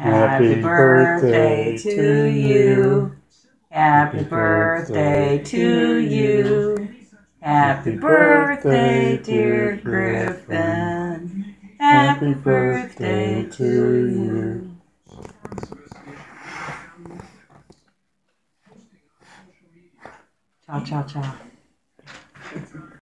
Happy birthday to you. Happy birthday to you. Happy birthday, dear Griffin. Happy birthday to you. Ciao, ciao, ciao.